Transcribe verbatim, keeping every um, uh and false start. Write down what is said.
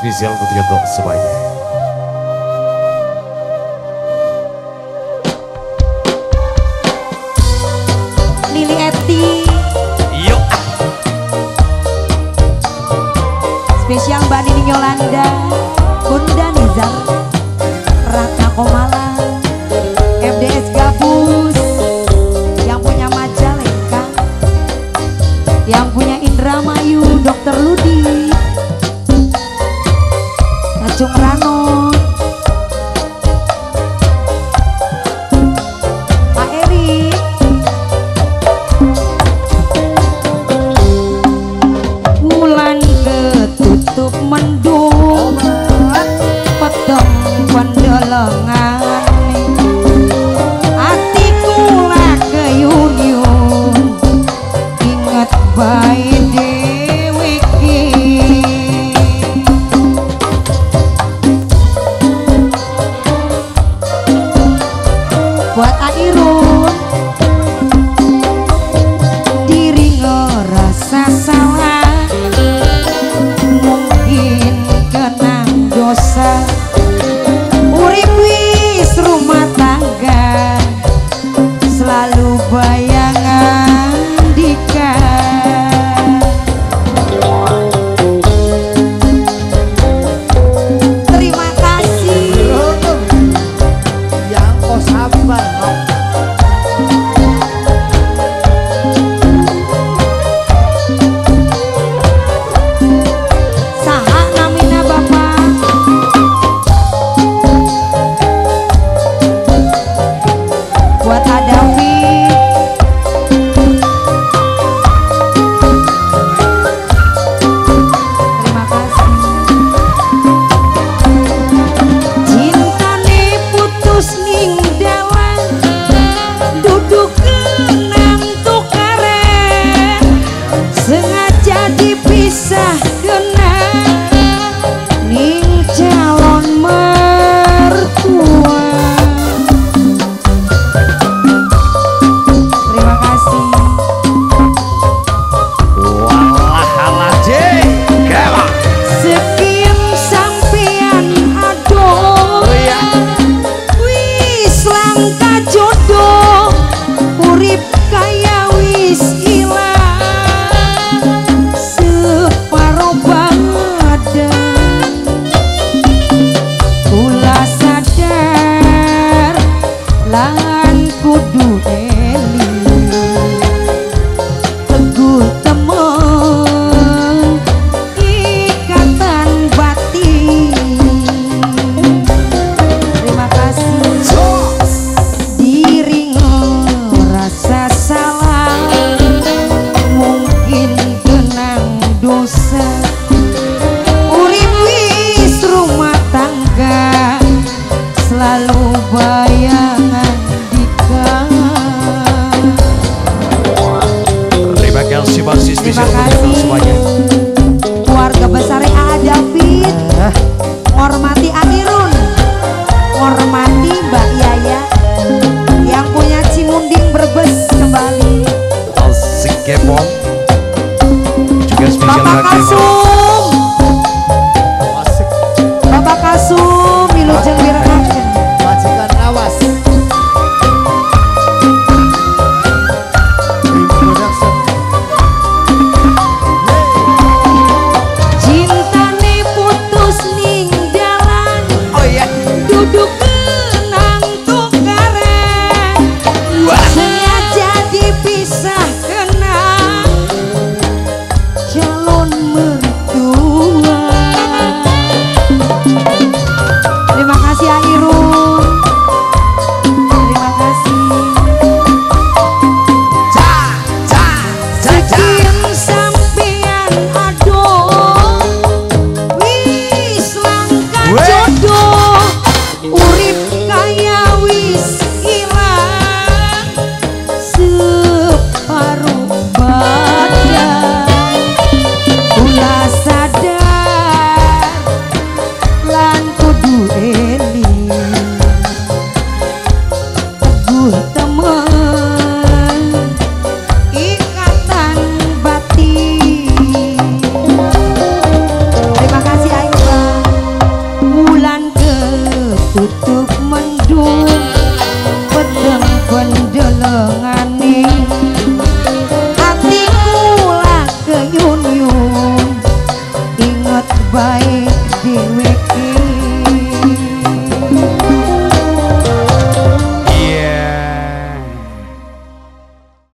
spesial untuk Yoto semuanya. Lili Eti. Yuk. Spesial Mbak Nini Yolanda, Bunda Nizar, Ratna Komala, F D S Gabus, yang punya Majalengka, yang punya Indramayu, Dokter Ludi, Kacung Rano, Pak Eri, bulan ketutup mendung, peteng pendelengan, hatiku lah keyun-yun, inget bae dewe ki. Buat Airun, diri ngerasa salah, mungkin kenang dosa, urip wis rumah tangga, selalu bayangan dika. Terima kasih. Yang kau sabar, no. Saha namina Bapak? Buat Adawi, terima kasih. Cintane putus ning dalan, duduk kenang tukaren, sengaja dipisah kenang ning calon mertua. Terima kasih. Walah halah jeng. Gela. Sekian sampean aduh, wis langka jodoh, urip kaya wis ilang separo badan. Kula sadar lan kudu eling, teguh temen ikatan batin. Terima kasih. Diri ngerasa salah, mungkin kenang dosa, urip wis rumah tangga, selalu bayangan dika. Terima kasih masih spesial Terima untuk Yoto kasih. semuanya. Keluarga besar A David, hormati Adirun, hormati Mbak Yaya, yang punya Cimunding Brebes kembali. Asik Kepong. Juga spesial Bapak bagi Kasum, Asik. Bapak Kasum, Wilujeng Wirakaken. Majikan awas. Dream Production. Cintane putus ning dalan, Oh iya. duduk kenang tukaren, sengaja dipisah kenang calon mertua. Terima kasih Airun, terima kasih. Sekian sampean aduh, wis langka Weh. jodoh, urip kaya wis ilang separuh badan. Kula tutu